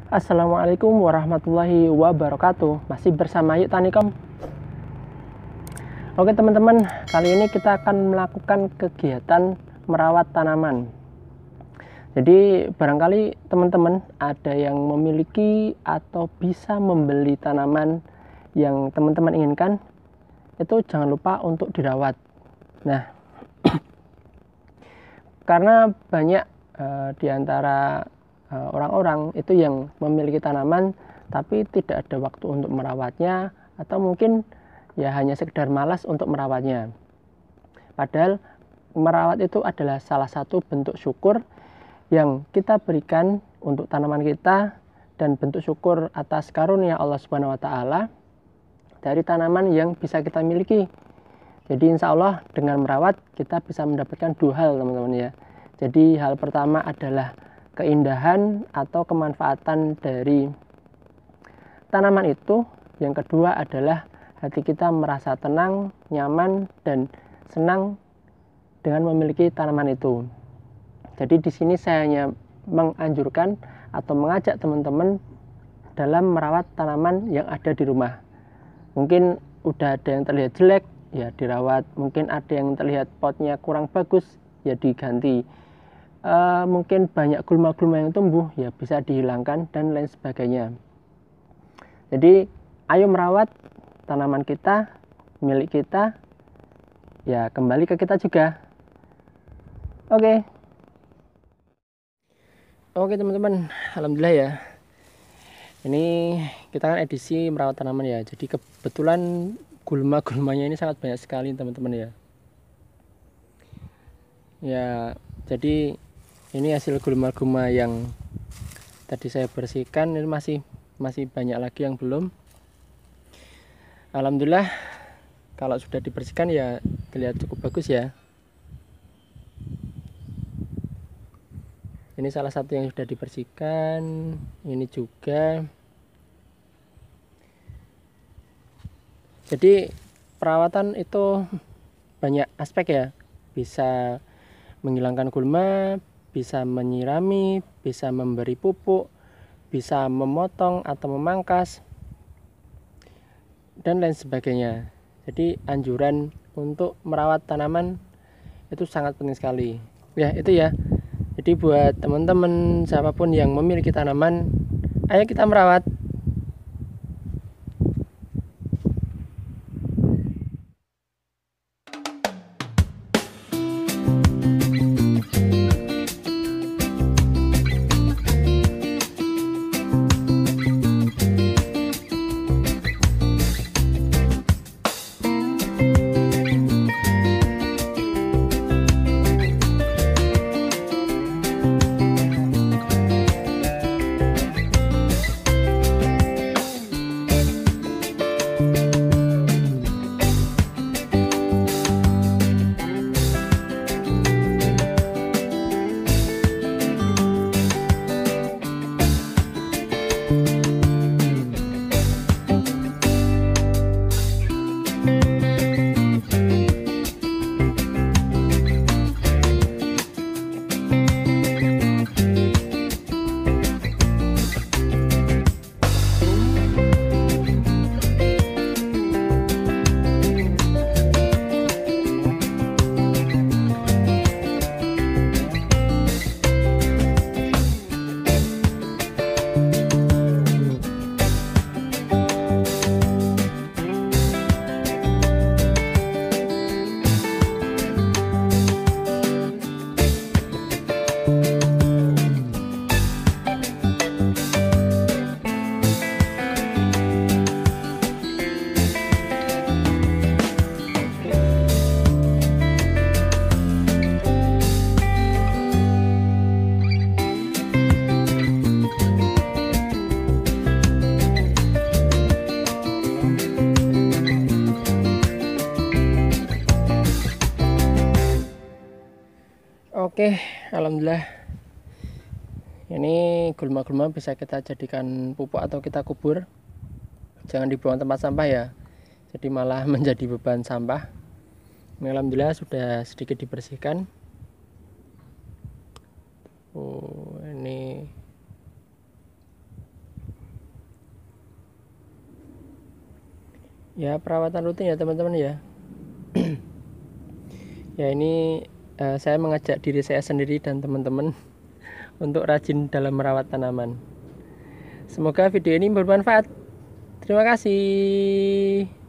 Assalamualaikum warahmatullahi wabarakatuh. Masih bersama Yuk Tanikom. Oke teman-teman, kali ini kita akan melakukan kegiatan merawat tanaman. Jadi barangkali teman-teman ada yang memiliki atau bisa membeli tanaman yang teman-teman inginkan, itu jangan lupa untuk dirawat. Nah, karena banyak di antara orang-orang itu yang memiliki tanaman tapi tidak ada waktu untuk merawatnya, atau mungkin ya hanya sekedar malas untuk merawatnya. Padahal merawat itu adalah salah satu bentuk syukur yang kita berikan untuk tanaman kita dan bentuk syukur atas karunia Allah Subhanahu wa taala dari tanaman yang bisa kita miliki. Jadi insya Allah dengan merawat kita bisa mendapatkan dua hal teman-teman ya. Jadi hal pertama adalah keindahan atau kemanfaatan dari tanaman itu. Yang kedua adalah hati kita merasa tenang, nyaman, dan senang dengan memiliki tanaman itu. Jadi di sini saya hanya menganjurkan atau mengajak teman-teman dalam merawat tanaman yang ada di rumah. Mungkin udah ada yang terlihat jelek, ya dirawat. Mungkin ada yang terlihat potnya kurang bagus, ya diganti. Mungkin banyak gulma-gulma yang tumbuh, ya bisa dihilangkan dan lain sebagainya. Jadi ayo merawat tanaman kita, milik kita, ya kembali ke kita juga. Oke teman-teman, alhamdulillah ya. Ini kita kan edisi merawat tanaman ya. Jadi kebetulan gulma-gulmanya ini sangat banyak sekali teman-teman ya. Ya, jadi ini hasil gulma-gulma yang tadi saya bersihkan. Ini masih banyak lagi yang belum. Alhamdulillah kalau sudah dibersihkan ya terlihat cukup bagus ya. Ini salah satu yang sudah dibersihkan, ini juga. Jadi perawatan itu banyak aspek ya. Bisa menghilangkan gulma, bisa menyirami, bisa memberi pupuk, bisa memotong atau memangkas, dan lain sebagainya. Jadi anjuran untuk merawat tanaman itu sangat penting sekali. Ya itu ya. Jadi buat teman-teman siapapun yang memiliki tanaman, ayo kita merawat. Oke, alhamdulillah. Ini gulma-gulma bisa kita jadikan pupuk atau kita kubur. Jangan dibuang tempat sampah ya. Jadi malah menjadi beban sampah. Ini alhamdulillah sudah sedikit dibersihkan. Oh, ini Ya, perawatan rutin ya teman-teman ya. Ya, ini saya mengajak diri saya sendiri dan teman-teman untuk rajin dalam merawat tanaman. Semoga video ini bermanfaat. Terima kasih.